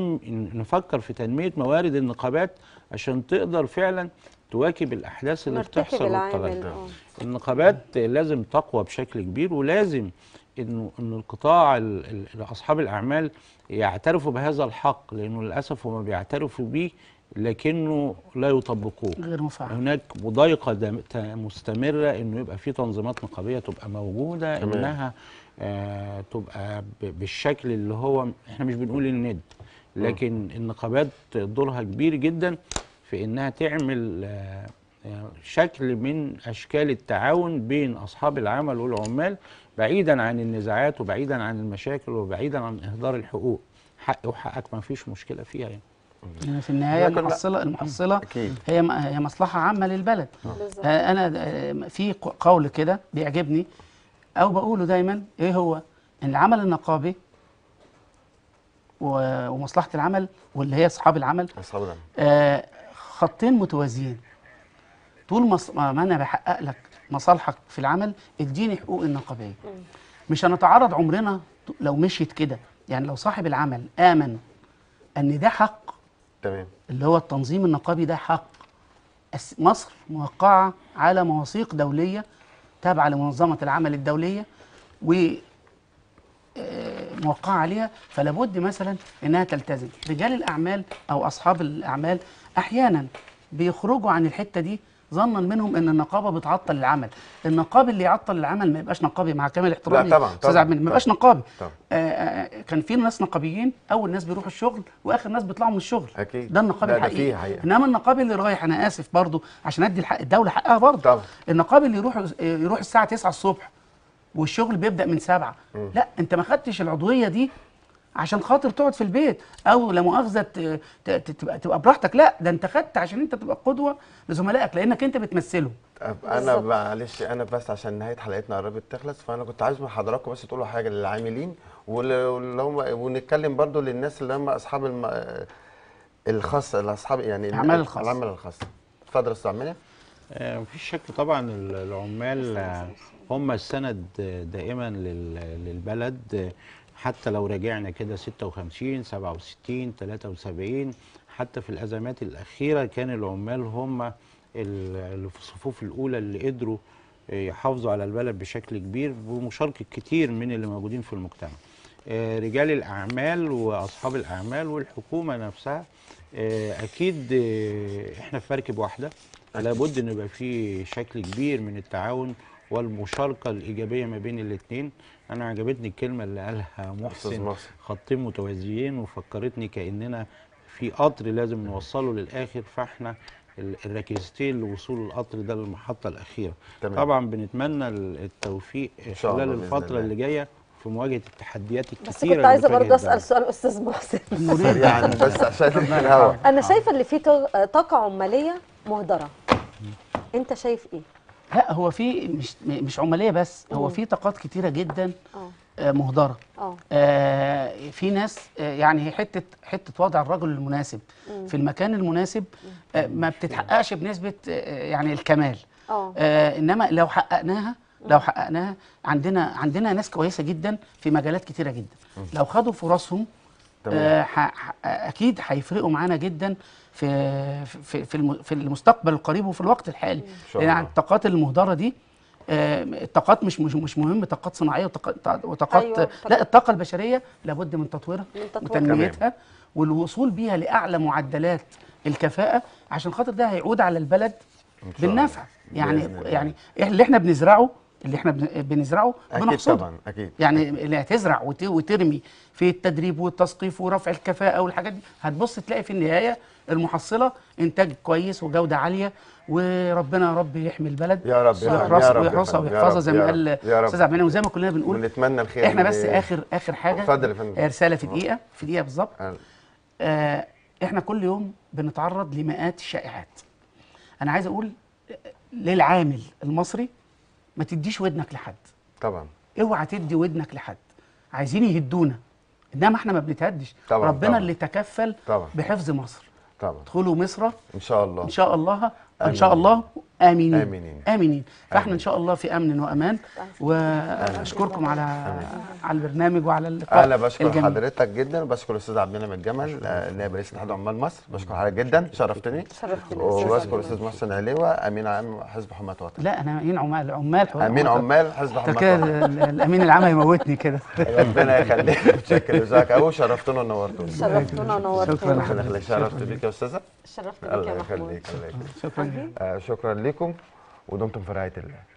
نفكر في تنميه موارد النقابات عشان تقدر فعلا تواكب الاحداث اللي بتحصل والتغير. النقابات لازم تقوى بشكل كبير، ولازم ان القطاع اصحاب الاعمال يعترفوا بهذا الحق، لانه للاسف هم بيعترفوا بيه لكنه لا يطبقوه. غير مفعل. هناك مضايقه مستمره انه يبقى في تنظيمات نقابيه تبقى موجوده، انها تبقى بالشكل اللي هو احنا مش بنقول الند، لكن النقابات دورها كبير جدا في انها تعمل شكل من اشكال التعاون بين اصحاب العمل والعمال، بعيدا عن النزاعات وبعيدا عن المشاكل وبعيدا عن اهدار الحقوق. حقي وحقك ما فيش مشكله فيها يعني في النهايه المحصله هي مصلحه عامه للبلد. انا في قول كده بيعجبني او بقوله دايما، ايه هو؟ ان العمل النقابي ومصلحه العمل واللي هي اصحاب العمل خطين متوازيين. طول ما انا بحقق لك مصالحك في العمل اديني حقوق النقابيه. مش هنتعرض عمرنا لو مشيت كده. يعني لو صاحب العمل آمن ان ده حق، تمام، اللي هو التنظيم النقابي ده حق، مصر موقعه على مواثيق دوليه تابعه لمنظمه العمل الدوليه وموقعه عليها، فلا بد مثلا انها تلتزم. رجال الاعمال او اصحاب الاعمال احيانا بيخرجوا عن الحته دي ظنا منهم ان النقابه بتعطل العمل. النقابي اللي يعطل العمل ما يبقاش نقابي، مع كامل احترامي. لا طبعا استاذ عبد المنعم، ما يبقاش نقابي. كان في ناس نقابيين اول ناس بيروحوا الشغل واخر ناس بيطلعوا من الشغل. اكيد ده النقابي الحقيقي. انما النقابي اللي رايح، انا اسف برضو عشان ادي الحق الدوله حقها برضو، النقابي اللي يروح الساعه 9 الصبح والشغل بيبدا من 7، لا انت ما خدتش العضويه دي عشان خاطر تقعد في البيت او لا مؤاخذه تبقى براحتك، لا ده انت خدت عشان انت تبقى قدوه لزملائك لانك انت بتمثله. طب انا معلش، انا بس عشان نهايه حلقتنا قربت تخلص، فانا كنت عايز من حضراتكم بس تقولوا حاجه للعاملين واللي هم، ونتكلم برضو للناس اللي هم اصحاب الخاصه، الاصحاب يعني الأعمال الخاصة. العمل الخاصه. اتفضل يا استاذ عمنا. مفيش شك طبعا العمال هم السند دائما للبلد. حتى لو راجعنا كده 56 67 73، حتى في الازمات الاخيره كان العمال هم اللي في الصفوف الاولى اللي قدروا يحافظوا على البلد بشكل كبير بمشاركه كتير من اللي موجودين في المجتمع. رجال الاعمال واصحاب الاعمال والحكومه نفسها، اكيد احنا في مركب واحده، لابد ان يبقى في شكل كبير من التعاون والمشاركه الايجابيه ما بين الاثنين. انا عجبتني الكلمه اللي قالها محسن، خطين متوازيين، وفكرتني كاننا في قطر لازم نوصله للاخر، فاحنا الركيزتين لوصول القطر ده للمحطه الاخيره. تمام. طبعا بنتمنى التوفيق خلال الفتره اللي جايه في مواجهه التحديات الكثيره. بس كنت عايزه برضه اسال سؤال استاذ محسن يعني بس عشان الهوا، انا شايفه اللي فيه طاقه عماليه مهدره، انت شايف ايه؟ لا هو في مش عماليه بس، هو في طاقات كتيره جدا مهدره. في ناس يعني حته وضع الرجل المناسب في المكان المناسب ما بتتحققش بنسبه يعني الكمال. انما لو حققناها عندنا ناس كويسه جدا في مجالات كتيره جدا، لو خدوا فرصهم اكيد هيفرقوا معانا جدا في المستقبل القريب وفي الوقت الحالي. يعني الطاقات المهدره دي الطاقات مش مهم طاقات صناعيه وطاقات أيوة. لا، الطاقه البشريه لابد من تطويرها وتنميتها والوصول بيها لاعلى معدلات الكفاءه، عشان خاطر ده هيعود على البلد بالنفع. يعني اللي احنا بنزرعه بنحصده طبعا. اكيد يعني اللي هتزرع وترمي في التدريب والتثقيف ورفع الكفاءه والحاجات دي، هتبص تلاقي في النهايه المحصله انتاج كويس وجوده عاليه، وربنا يا رب يحمي البلد يا رب ويحرسها ويحفظها زي ما قال استاذ عبد المنعم، وزي ما كلنا بنقول ونتمنى الخير. احنا بس اخر حاجه، اتفضل يا فندم. رساله في دقيقه بالظبط. احنا كل يوم بنتعرض لمئات الشائعات. انا عايز اقول للعامل المصري ما تديش ودنك لحد طبعا، اوعى تدي ودنك لحد. عايزين يهدونا انما احنا ما بنتهدش طبعا. ربنا طبعا. اللي تكفل طبعا بحفظ مصر. طبعا ادخلوا مصر ان شاء الله، ان شاء الله، ان شاء الله امنين امنين امنين. فاحنا ان شاء الله في امن وامان، واشكركم على البرنامج وعلى اللقاء. انا بشكر الجميل. حضرتك جدا، وبشكر الاستاذ عبد المنعم الجمل نائب رئيس اتحاد عمال مصر، بشكر حضرتك جدا، شرفتني. وبشكر الاستاذ محسن عليوه امين عام حزب حماة وطن. لا انا امين عمال امين عمال حزب حماة وطن. الامين العام هيموتني كده. ربنا يخليك، متشكر جزاك قوي، شرفتونا ونورتونا. شرفتونا ونورتونا. ربنا يخليك، شرفت بيك يا استاذه. شرفت بيك يا محمود. الله يخليك. شكرا لكم ودمتم في رعايه الله.